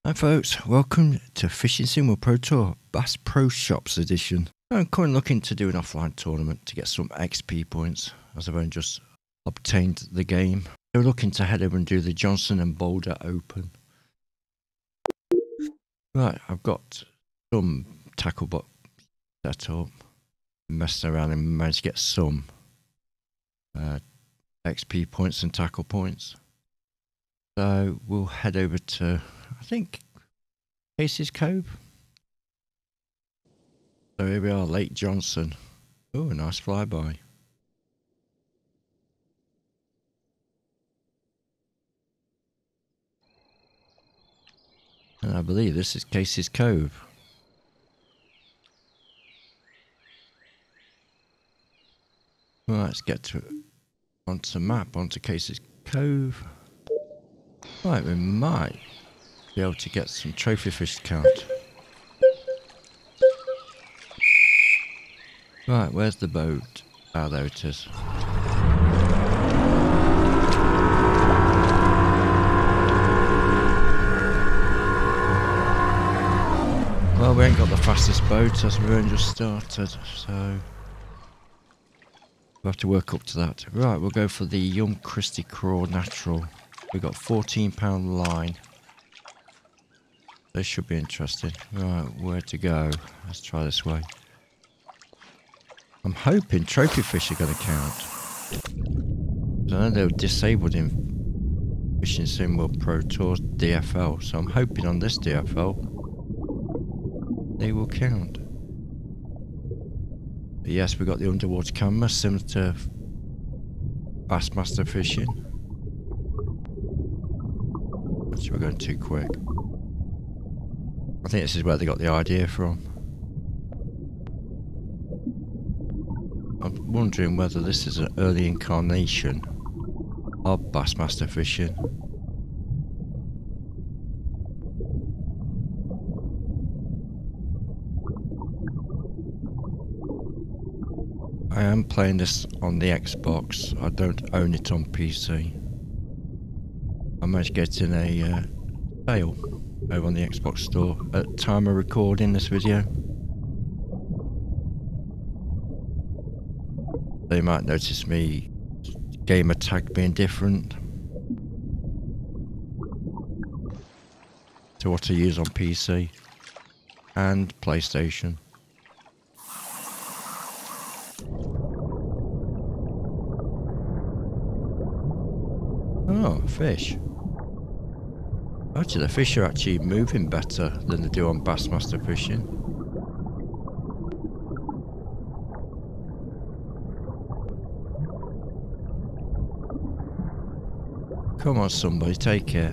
Hi folks, welcome to Fishing Sim World Pro Tour Bass Pro Shops edition. I'm currently looking to do an offline tournament to get some XP points, as I've only just obtained the game. We're looking to head over and do the Johnson and Boulder Open. Right, I've got some tackle box set up, messed around and managed to get some XP points and tackle points. So we'll head over to, I think, Casey's Cove. So here we are, Lake Johnson. Oh, a nice flyby. And I believe this is Casey's Cove. Right, let's get onto the map, onto Casey's Cove. Right, we might be able to get some trophy fish to count. Right, where's the boat? Ah, there it is. Well, we ain't got the fastest boat as we've only just started, so we'll have to work up to that. Right, we'll go for the Young Christie Craw Natural. We've got £14 line. This should be interesting. Right, where to go? Let's try this way. I'm hoping trophy fish are going to count. I know they were disabled in Fishing Sim World Pro Tour DFL, so I'm hoping on this DFL they will count. But yes, we've got the underwater camera similar to Bassmaster Fishing. Actually, we're going too quick. I think this is where they got the idea from. I'm wondering whether this is an early incarnation of Bassmaster Fishing. I am playing this on the Xbox. I don't own it on PC. I managed to get in a sale over on the Xbox store at the time of recording this video. They might notice me gamer tag being different to what I use on PC and PlayStation. Oh, fish. Actually, the fish are actually moving better than they do on Bassmaster Fishing. Come on, somebody, take it.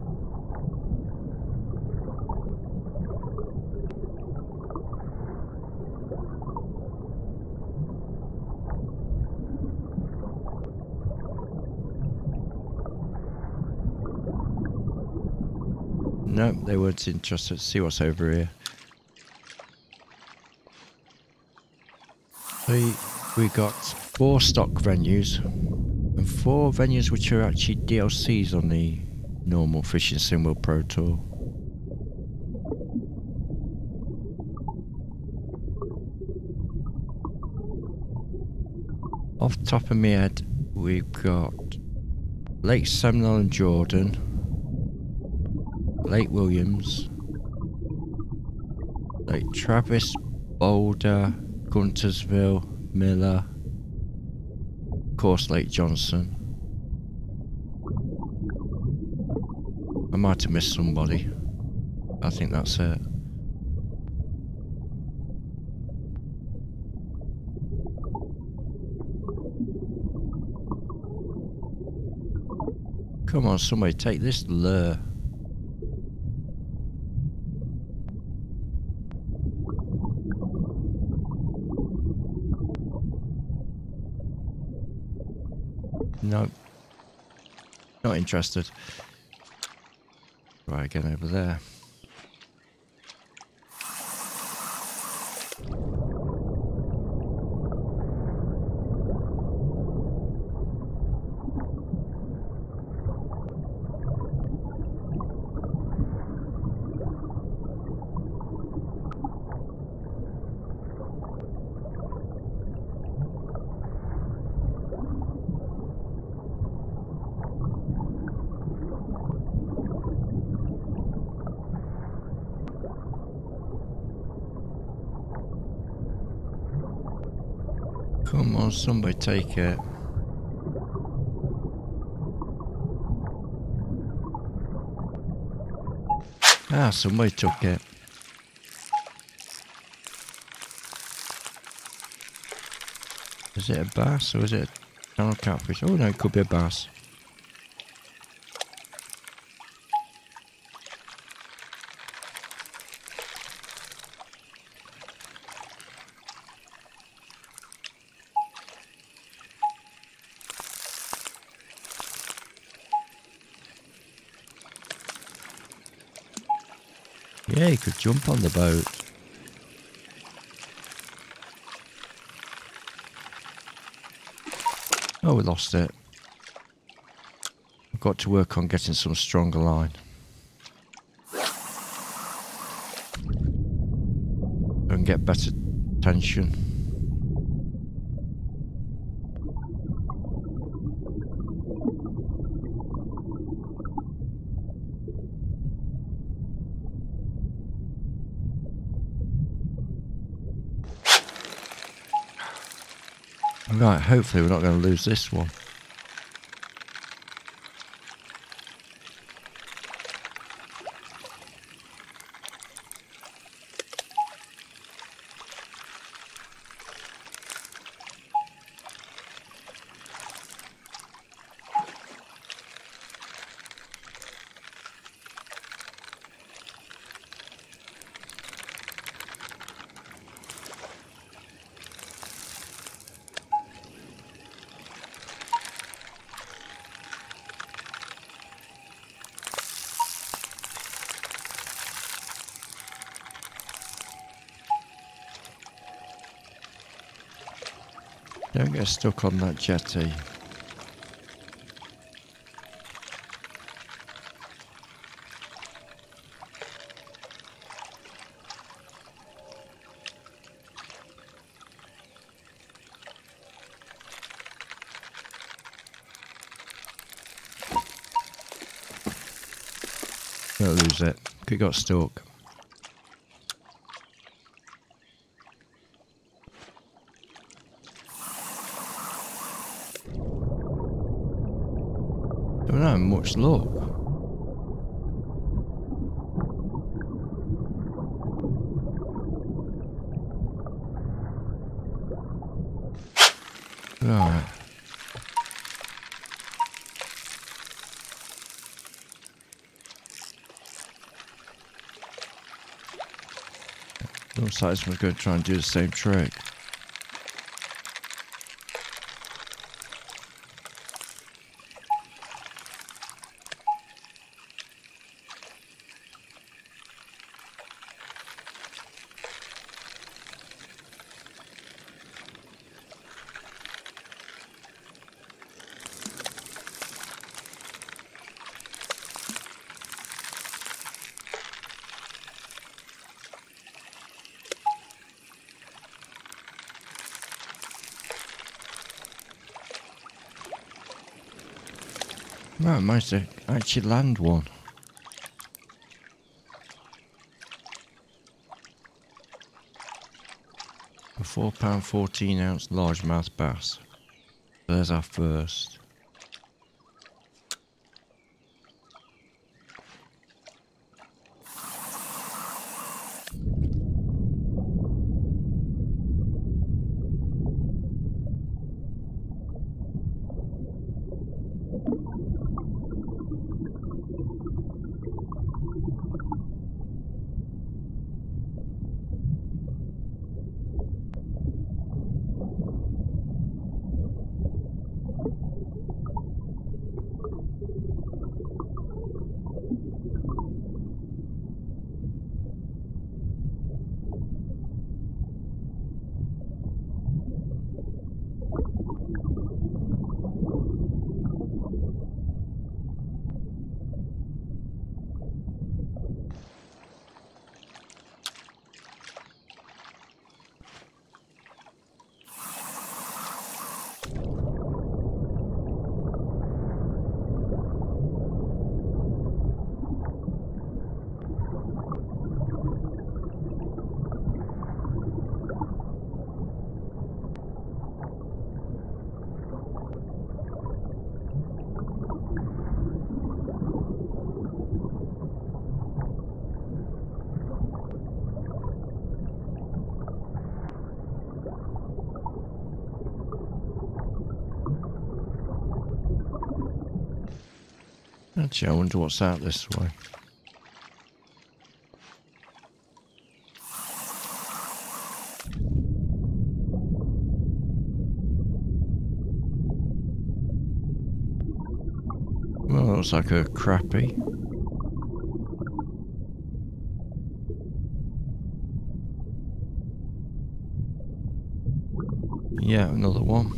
No, they weren't interested. Let's see what's over here. We got 4 stock venues and 4 venues which are actually DLCs on the normal Fishing Sim World Pro Tour. Off the top of my head, we've got Lake Seminole and Jordan, Lake Williams, Lake Travis, Boulder, Guntersville, Miller, of course Lake Johnson. I might have missed somebody. I think that's it. Come on, somebody take this lure. No, not interested. Try again over there. Come on, somebody take it. Ah, somebody took it. Is it a bass or is it a channel catfish? Oh no, it could be a bass. Yeah, he could jump on the boat. Oh, we lost it. I've got to work on getting some stronger line. And get better tension. Right, hopefully we're not going to lose this one. Don't get stuck on that jetty. Don't lose it. Could got stuck. Don't have much luck. Right. Looks like someone's going to try and do the same trick. Right, I managed to actually land one. A £4 14-ounce largemouth bass. There's our first. Actually, I wonder what's out this way. Well, it looks like a crappie. Yeah, another one.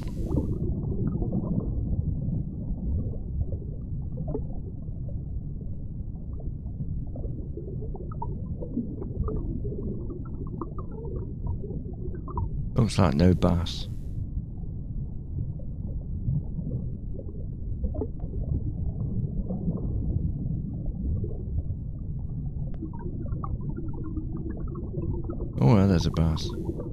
Looks like no bass. Oh, well, there's a bass.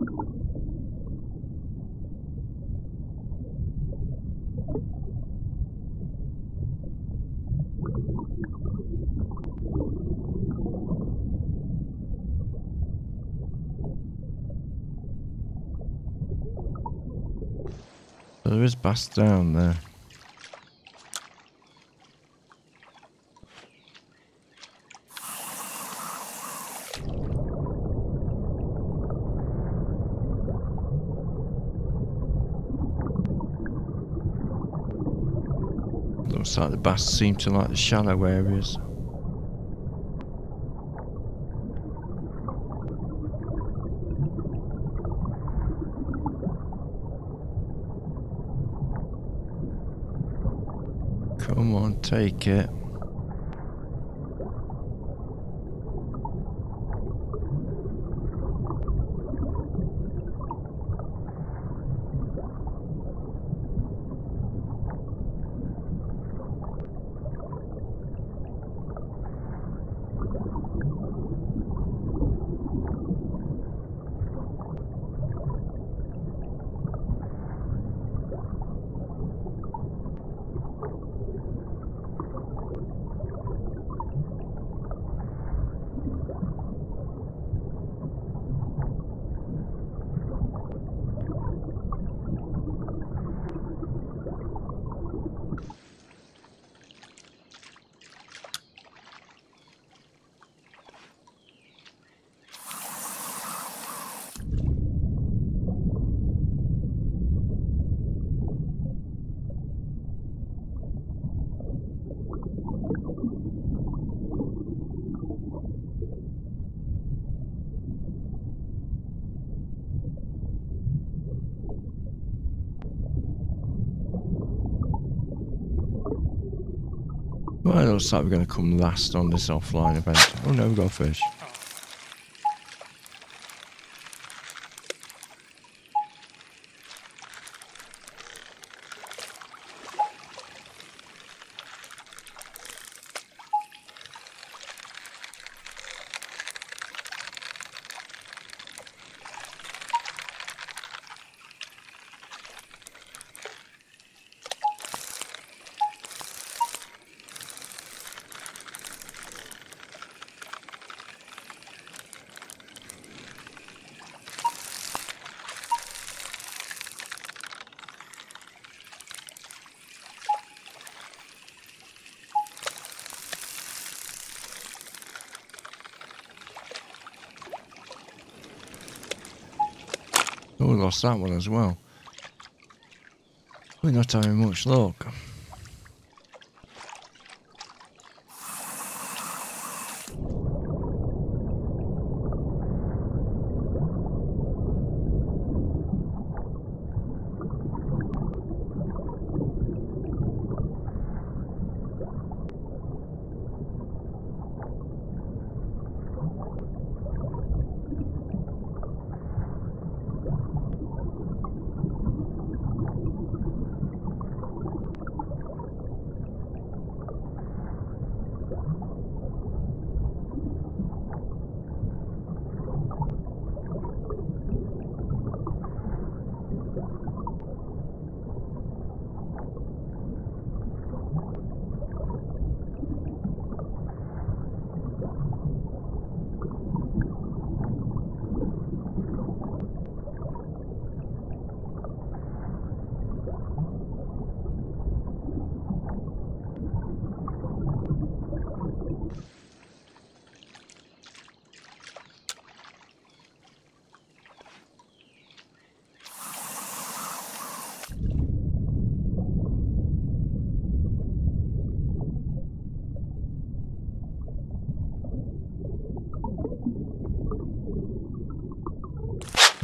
So there is bass down there. Looks like the bass seem to like the shallow areas. Come on, take it. Well, it looks like we're going to come last on this offline event. Oh no, we've got a fish. Oh, we lost that one as well. We're not having much luck.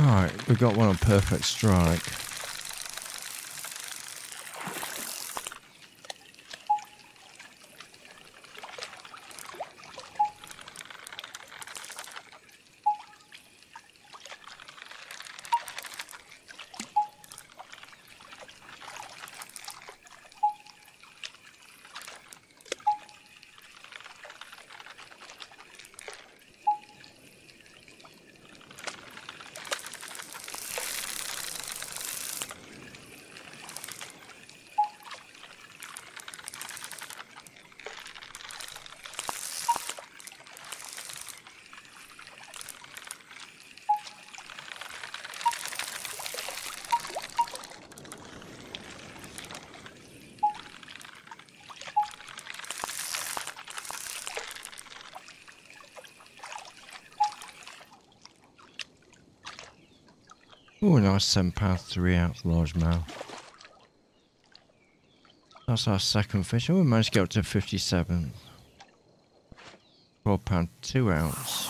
Right, we got one on perfect strike. Oh, nice 7 pound 3 ounce largemouth. That's our second fish. Oh, we managed to get up to 57. 12 pound 2 ounce.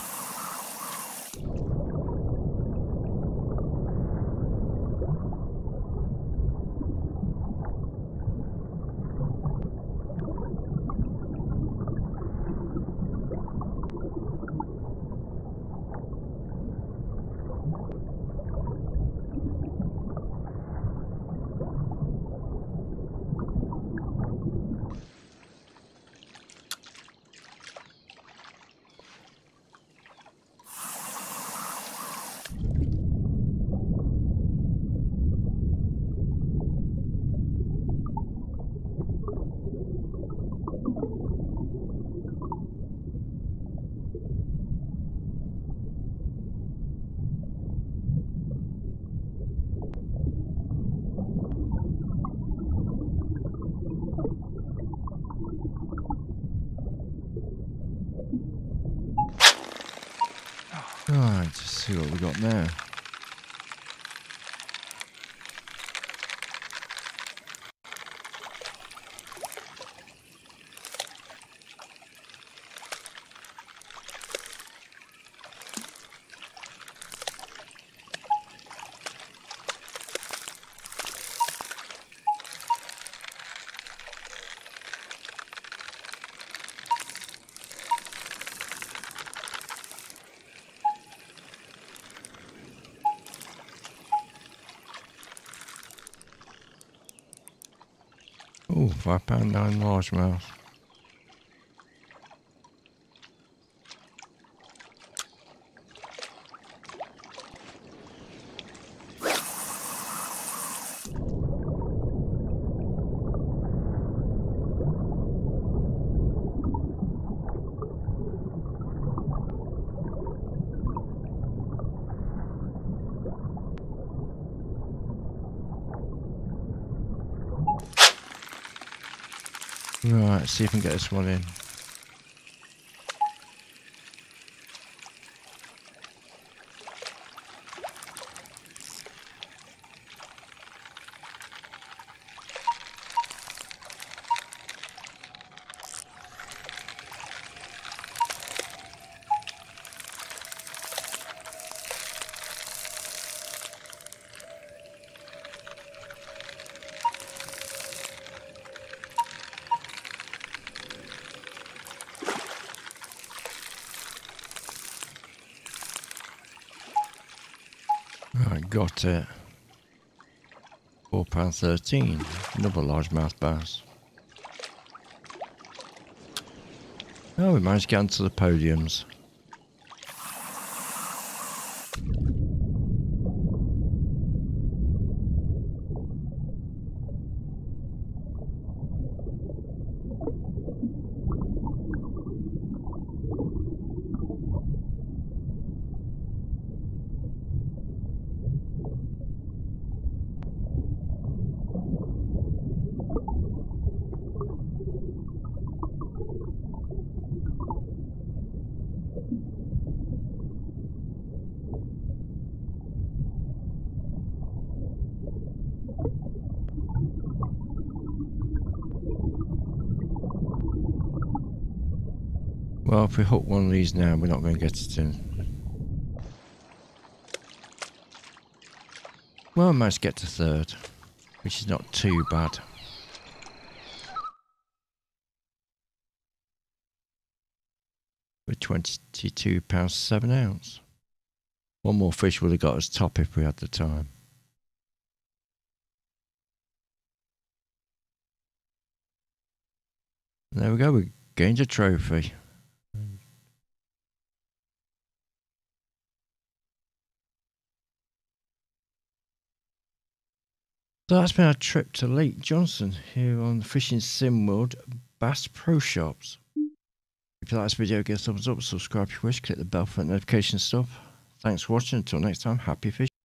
Right, let's see what we got now. Oh, 5 pound 9 largemouth. Right, let's see if we can get this one in. Right, got it. £4.13. Another largemouth bass. Oh, we managed to get onto the podiums. Well, if we hook one of these now, we're not going to get it in. Well, I managed to get to third, which is not too bad. With £22 7 ounce. One more fish would have got us top if we had the time. And there we go, we gained a trophy. So that's been our trip to Lake Johnson here on Fishing Sim World Bass Pro Shops. If you like this video, give a thumbs up, subscribe if you wish, click the bell for notification stuff. Thanks for watching, until next time, happy fishing.